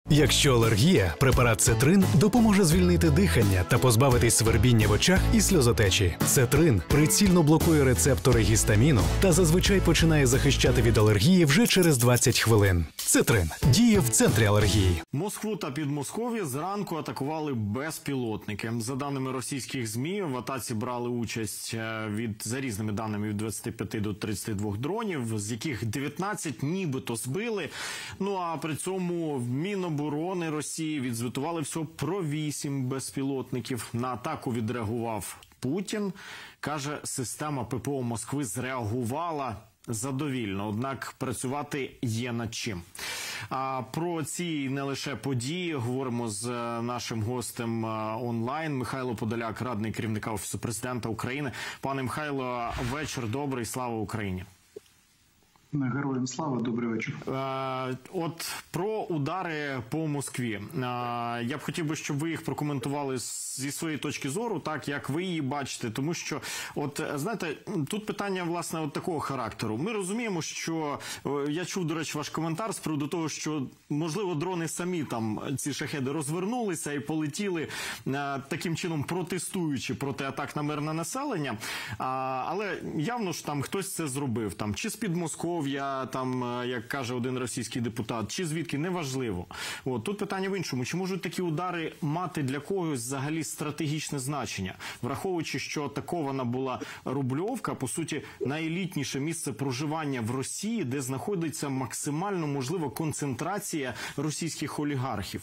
Якщо алергія, препарат Цетрин допоможе звільнити дихання та позбавитись свербіння в очах і сльозотечі. Цетрин прицільно блокує рецептори гістаміну та зазвичай починає захищати від алергії вже через 20 хвилин. Цетрин діє в центрі алергії. Москву та Підмосков'я зранку атакували безпілотники. За даними російських ЗМІ, в атаці брали участь за різними даними від 25 до 32 дронів, з яких 19 нібито збили. Ну а при цьому Міноборони Росії відзвітували всього про 8 безпілотників. На атаку відреагував Путін. Каже, система ППО Москви зреагувала задовільно, однак працювати є над чим. А про ці не лише події говоримо з нашим гостем онлайн. Михайло Подоляк, радник керівника Офісу Президента України. Пане Михайло, вечір добрий, слава Україні. Героям слава, добрий вечір. От про удари по Москві. Я б хотів би, щоб ви їх прокоментували зі своєї точки зору, так, як ви її бачите. Тому що, от, знаєте, тут питання, власне, от такого характеру. Ми розуміємо, що, я чув, до речі, ваш коментар з приводу того, що, можливо, дрони самі там, ці шахеди, розвернулися і полетіли таким чином протестуючи проти атак на мирне населення. Але явно ж там хтось це зробив. Там, чи з-під Москов'я, там, як каже один російський депутат, чи звідки, неважливо. От, тут питання в іншому. Чи можуть такі удари мати для когось взагалі стратегічне значення? Враховуючи, що атакована була Рубльовка, по суті, найелітніше місце проживання в Росії, де знаходиться максимально, можливо, концентрація російських олігархів.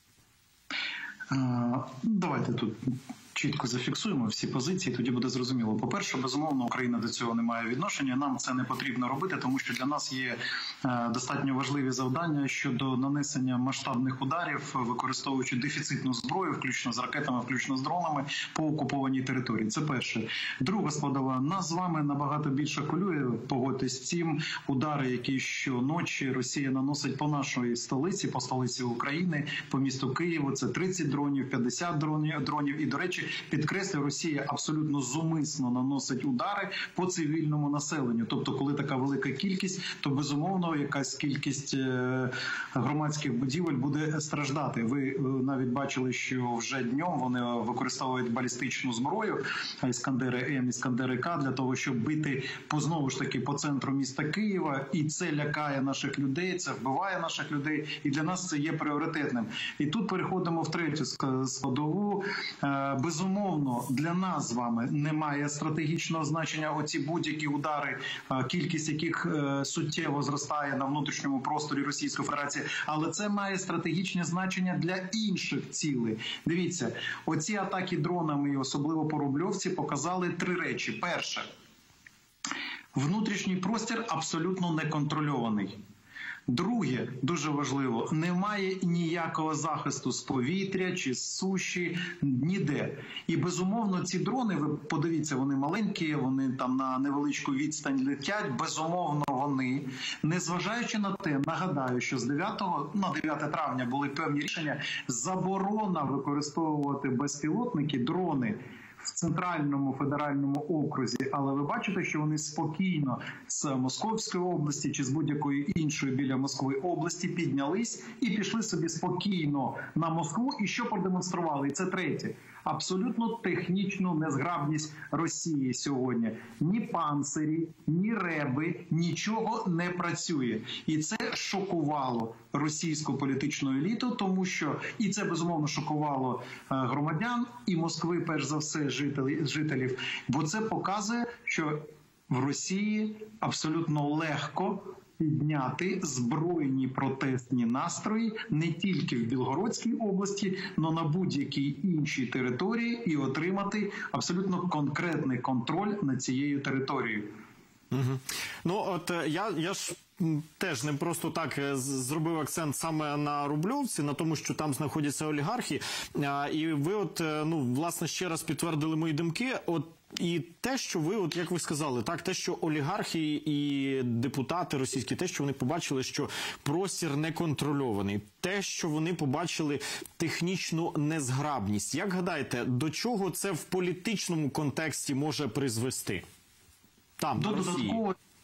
Давайте тут чітко зафіксуємо всі позиції, тоді буде зрозуміло. По-перше, безумовно, Україна до цього не має відношення, нам це не потрібно робити, тому що для нас є достатньо важливі завдання щодо нанесення масштабних ударів, використовуючи дефіцитну зброю, включно з ракетами, включно з дронами, по окупованій території. Це перше. Друга складова. Нас з вами набагато більше хвилює, погодьтесь з цим, удари, які щоночі Росія наносить по нашій столиці, по столиці України, по місту Києву. Це 30 дронів, 50 дронів. І, до речі, підкреслю, Росія абсолютно зумисно наносить удари по цивільному населенню. Тобто, коли така велика кількість, то, безумовно, якась кількість громадських будівель буде страждати. Ви навіть бачили, що вже днем вони використовують балістичну зброю, Іскандери М, Іскандери К, для того, щоб бити, знову ж таки, по центру міста Києва. І це лякає наших людей, це вбиває наших людей. І для нас це є пріоритетним. І тут переходимо в третю складову. Безумовно, для нас з вами немає стратегічного значення оці будь-які удари, кількість яких суттєво зростає на внутрішньому просторі Російської Федерації, але це має стратегічне значення для інших цілей. Дивіться, оці атаки дронами, і особливо по Рубльовці, показали три речі. Перше, внутрішній простір абсолютно неконтрольований. Друге, дуже важливо, немає ніякого захисту з повітря чи з суші, ніде. І, безумовно, ці дрони, ви подивіться, вони маленькі, вони там на невеличку відстань летять, безумовно, вони, незважаючи на те, нагадаю, що з 9 травня були певні рішення, заборона використовувати безпілотники, дрони, в центральному федеральному окрузі, але ви бачите, що вони спокійно з Московської області чи з будь-якої іншої біля Москви області піднялись і пішли собі спокійно на Москву. І що продемонстрували? І це третє. Абсолютно технічну незграбність Росії сьогодні. Ні панцирі, ні реби, нічого не працює. І це шокувало російську політичну еліту, тому що, і це безумовно шокувало громадян і Москви, перш за все, жителів, бо це показує, що в Росії абсолютно легко підняти збройні протестні настрої не тільки в Білгородській області, але на будь-якій іншій території і отримати абсолютно конкретний контроль над цією територією. Угу. Ну, от я ж теж не просто так зробив акцент саме на Рубльовці, на тому, що там знаходяться олігархи. І ви от, власне, ще раз підтвердили мої думки. От і те, що ви, от як ви сказали, так, те, що олігархи і депутати російські, те, що вони побачили, що простір неконтрольований, те, що вони побачили технічну незграбність. Як гадаєте, до чого це в політичному контексті може призвести? Там, в Росії.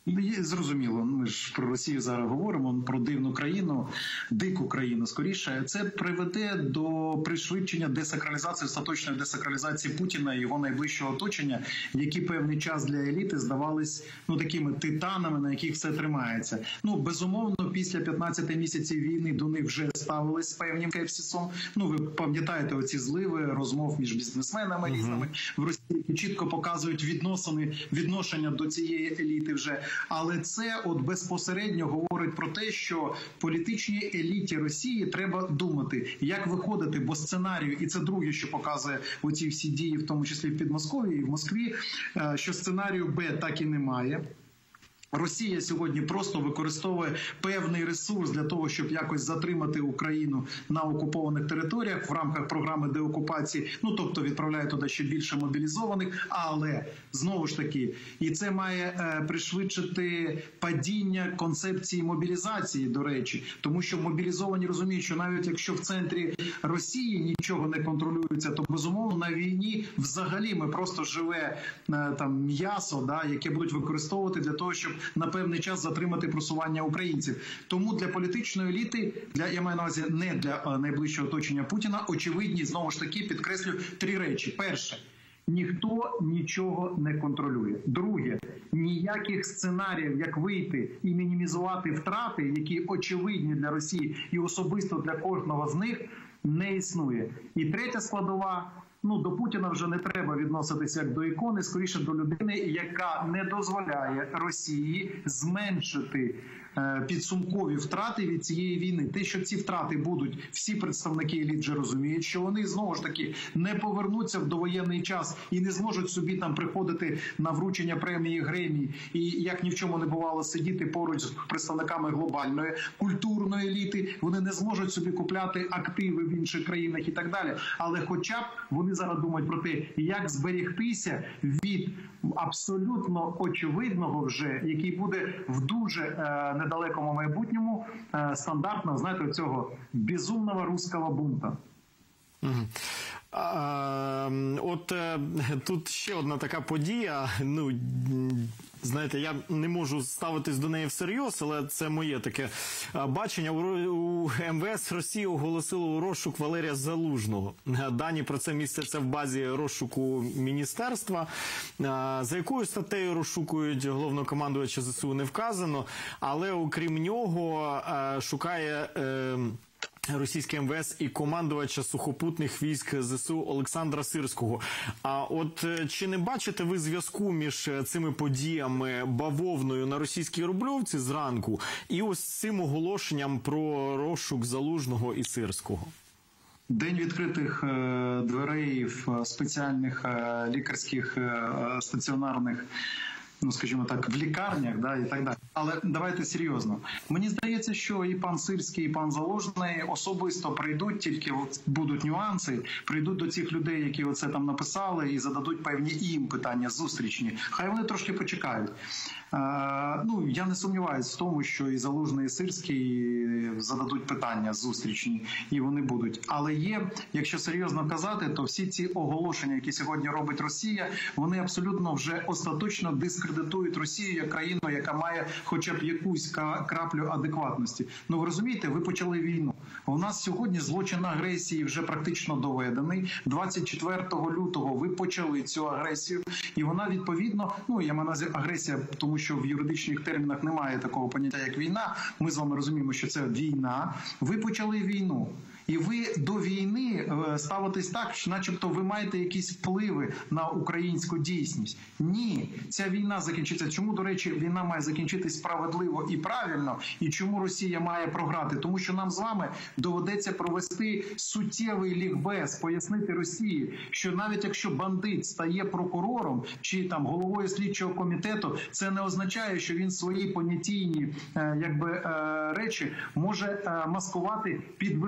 Зрозуміло, ми ж про Росію зараз говоримо, про дивну країну, дику країну скоріше. Це приведе до пришвидшення десакралізації, остаточної десакралізації Путіна і його найближчого оточення, які певний час для еліти здавались такими титанами, на яких все тримається. Безумовно, після 15 місяців війни до них вже ставились з певним скепсисом. Ви пам'ятаєте оці зливи розмов між бізнесменами різними в Росії, які чітко показують відношення до цієї еліти вже. Але це безпосередньо говорить про те, що політичній еліті Росії треба думати, як виходити, бо сценарію, і це друге, що показує оці всі дії, в тому числі в Підмосков'ї і в Москві, що сценарію Б так і немає. Росія сьогодні просто використовує певний ресурс для того, щоб якось затримати Україну на окупованих територіях в рамках програми деокупації, тобто відправляє туди ще більше мобілізованих, але знову ж таки, і це має пришвидшити падіння концепції мобілізації, до речі, тому що мобілізовані розуміють, що навіть якщо в центрі Росії нічого не контролюється, то безумовно на війні взагалі ми просто живе м'ясо, яке будуть використовувати для того, щоб на певний час затримати просування українців. Тому для політичної еліти, я маю на увазі не для найближчого оточення Путіна, очевидні, знову ж таки, підкреслюю, 3 речі. Перше, ніхто нічого не контролює. Друге, ніяких сценаріїв, як вийти і мінімізувати втрати, які очевидні для Росії і особисто для кожного з них, не існує. І третя складова, до Путіна вже не треба відноситися як до ікони, скоріше до людини, яка не дозволяє Росії зменшити підсумкові втрати від цієї війни. Те, що ці втрати будуть, всі представники еліт вже розуміють, що вони, знову ж таки, не повернуться в довоєнний час і не зможуть собі приходити на вручення премії Гремі і, як ні в чому не бувало, сидіти поруч з представниками глобальної культурної еліти. Вони не зможуть собі купляти активи в інших країнах і так далі. Але хоча б вони зараз думають про те, як зберегтися від абсолютно очевидного вже, який буде в дуже недалекому майбутньому стандартного, знаєте, цього безумного руського бунта. Тут ще одна така подія, знаєте, я не можу ставитись до неї всерйоз, але це моє таке бачення. У МВС Росії оголосило розшук Валерія Залужного. Дані про це містяться в базі розшуку міністерства. За якою статтею розшукують головнокомандувача ЗСУ не вказано, але окрім нього шукає російське МВС і командувача сухопутних військ ЗСУ Олександра Сирського. А чи не бачите ви зв'язку між цими подіями бавовною на російській Рубльовці зранку і ось цим оголошенням про розшук Залужного і Сирського? День відкритих дверей в спеціальних лікарських стаціонарних, скажімо так, в лікарнях, і так далі. Але давайте серйозно. Мені здається, що і пан Сирський, і пан Залужний особисто прийдуть, тільки будуть нюанси, прийдуть до цих людей, які оце там написали, і зададуть певні їм питання зустрічні. Хай вони трошки почекають. Я не сумніваюся в тому, що і Залужний, і Сирський зададуть питання зустрічні, і вони будуть. Але якщо серйозно казати, то всі ці оголошення, які сьогодні робить Росія, вони абсолютно вже остаточно дискредитують Росію як країну, яка має хоча б якусь краплю адекватності. Ви розумієте, ви почали війну. У нас сьогодні злочин агресії вже практично доведений. 24 лютого ви почали цю агресію, і вона відповідно, я маю на увазі агресія, тому що в юридичних термінах немає такого поняття, як війна. Ми з вами розуміємо, що це війна. Ви почали війну. І ви до війни ставитесь так, що начебто ви маєте якісь впливи на українську дійсність. Ні, ця війна закінчиться. Чому, до речі, війна має закінчитись справедливо і правильно, і чому Росія має програти? Тому що нам з вами доведеться провести суттєвий лікбез, пояснити Росії, що навіть якщо бандит стає прокурором чи головою слідчого комітету, це не означає, що він свої понятійні речі може маскувати під виконання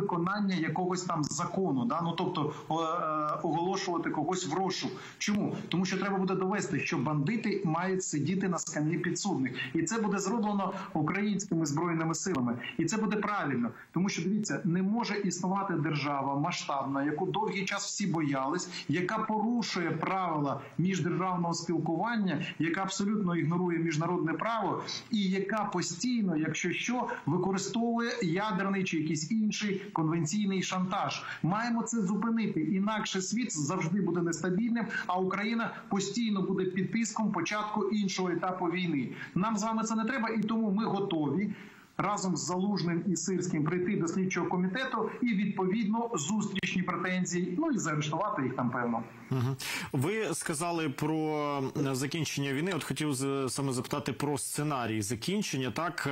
виконання якогось там закону, да? Ну, тобто оголошувати когось в розшук. Чому? Тому що треба буде довести, що бандити мають сидіти на скам'ї підсудних. І це буде зроблено українськими збройними силами. І це буде правильно. Тому що, дивіться, не може існувати держава масштабна, яку довгий час всі боялись, яка порушує правила міждержавного спілкування, яка абсолютно ігнорує міжнародне право і яка постійно, якщо що, використовує ядерний чи якийсь інший конвенційний шантаж. Маємо це зупинити, інакше світ завжди буде нестабільним, а Україна постійно буде під тиском початку іншого етапу війни. Нам з вами це не треба, і тому ми готові разом з Залужним і Сирським прийти до слідчого комітету і, відповідно, зустрічні претензії, ну і заарештувати їх там, певно. Ви сказали про закінчення війни. От хотів саме запитати про сценарій закінчення, так?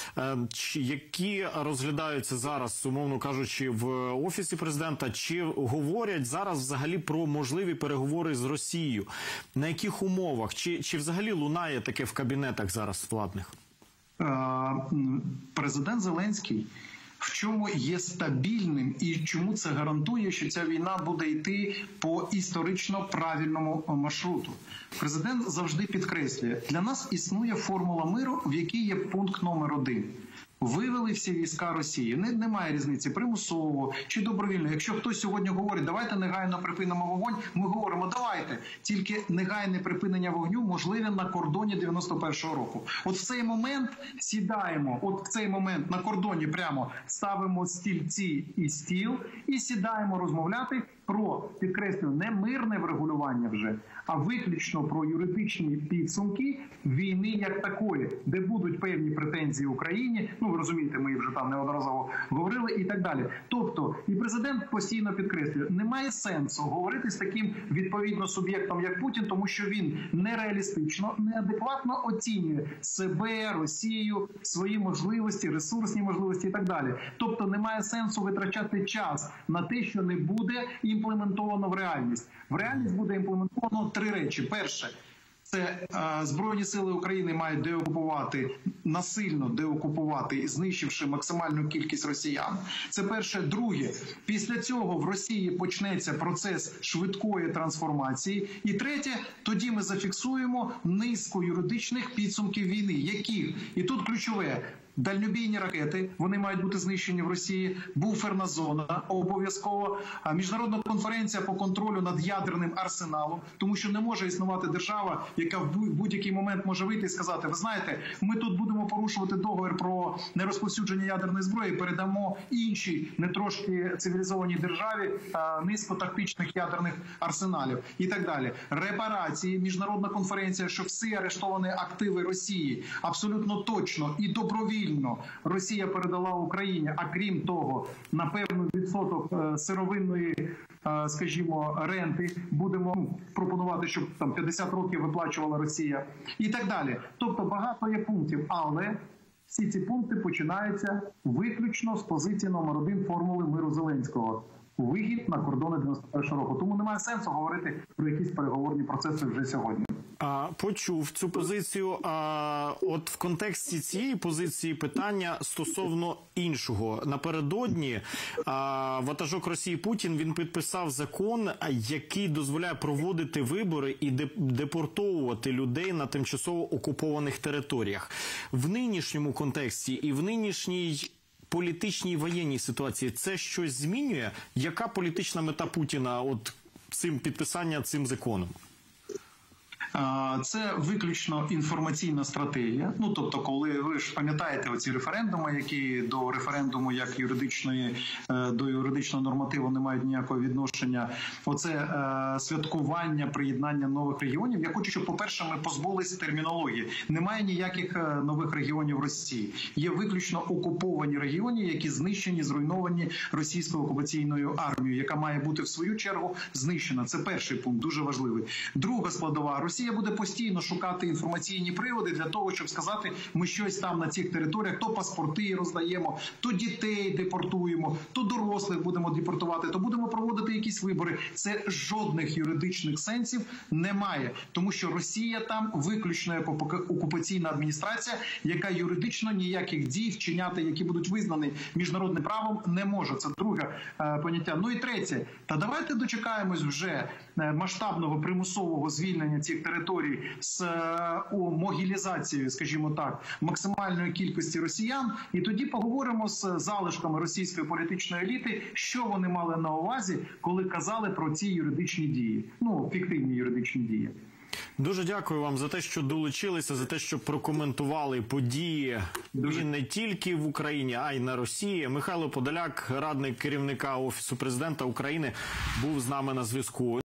Які розглядаються зараз, умовно кажучи, в Офісі президента? Чи говорять зараз взагалі про можливі переговори з Росією? На яких умовах? Чи взагалі лунає таке в кабінетах зараз владних? Президент Зеленський в чому є стабільним і чому це гарантує, що ця війна буде йти по історично правильному маршруту. Президент завжди підкреслює, для нас існує формула миру, в якій є пункт номер 1. Вивели всі війська Росії. Немає різниці, примусово чи добровільно. Якщо хтось сьогодні говорить, давайте негайно припинимо вогонь, ми говоримо, давайте. Тільки негайне припинення вогню можливе на кордоні 91-го року. От в цей момент сідаємо, от в цей момент на кордоні прямо ставимо стільці і стіл і сідаємо розмовляти про, підкреслюю, не мирне врегулювання вже, а виключно про юридичні підсумки війни як такої, де будуть певні претензії Україні, ну ви розумієте, ми вже там неодноразово говорили і так далі. Тобто, і президент постійно підкреслює, немає сенсу говорити з таким відповідно суб'єктом, як Путін, тому що він нереалістично, неадекватно оцінює себе, Росію, свої можливості, ресурсні можливості і так далі. Тобто, немає сенсу витрачати час на те, що не буде імплементовано в реальність. В реальність буде імплементовано 3 речі. Перше, це Збройні сили України мають деокупувати, насильно деокупувати, знищивши максимальну кількість росіян. Це перше. Друге, після цього в Росії почнеться процес швидкої трансформації. І третє, тоді ми зафіксуємо низку юридичних підсумків війни. Яких? І тут ключове. Дальнобійні ракети, вони мають бути знищені в Росії, буферна зона обов'язково, міжнародна конференція по контролю над ядерним арсеналом, тому що не може існувати держава, яка в будь-який момент може вийти і сказати, ви знаєте, ми тут будемо порушувати договір про нерозповсюдження ядерної зброї, передамо іншій, не трошки цивілізованій державі низку тактичних ядерних арсеналів і так далі. Репарації, міжнародна конференція, що всі арештовані активи Росії абсолютно точно і добровільно Росія передала Україні, а крім того, на певний відсоток сировинної, скажімо, ренти будемо пропонувати, щоб там 50 років виплачувала Росія і так далі. Тобто багато є пунктів, але всі ці пункти починаються виключно з позиції номер 1 формули миру Зеленського. Вихід на кордони 91-го року. Тому немає сенсу говорити про якісь переговорні процеси вже сьогодні. Почув цю позицію. От в контексті цієї позиції питання стосовно іншого. Напередодні ватажок Росії Путін, він підписав закон, який дозволяє проводити вибори і депортовувати людей на тимчасово окупованих територіях. В нинішньому контексті і в нинішній політичній воєнній ситуації це щось змінює? Яка політична мета Путіна от цим підписання цим законом? Це виключно інформаційна стратегія. Ну, тобто, коли ви ж пам'ятаєте оці референдуми, які до референдуму як юридичної, до юридичного нормативу не мають ніякого відношення. Оце святкування, приєднання нових регіонів. Я хочу, щоб, по-перше, ми позбулися термінології. Немає ніяких нових регіонів в Росії. Є виключно окуповані регіони, які знищені, зруйновані російською окупаційною армією, яка має бути, в свою чергу, знищена. Це перший пункт, дуже важливий. Друга складова. Росія Росія буде постійно шукати інформаційні приводи для того, щоб сказати, ми щось там на цих територіях, то паспорти роздаємо, то дітей депортуємо, то дорослих будемо депортувати, то будемо проводити якісь вибори. Це жодних юридичних сенсів немає, тому що Росія там виключно як окупаційна адміністрація, яка юридично ніяких дій вчиняти, які будуть визнані міжнародним правом, не може. Це друге поняття. Ну і третє. Та давайте дочекаємось вже масштабного примусового звільнення цих територій з могілізацією, скажімо так, максимальної кількості росіян, і тоді поговоримо з залишками російської політичної еліти, що вони мали на увазі, коли казали про ці юридичні дії, ну, фіктивні юридичні дії. Дуже дякую вам за те, що долучилися, за те, що прокоментували події і не тільки в Україні, а й на Росії. Михайло Подоляк, радник керівника Офісу президента України, був з нами на зв'язку.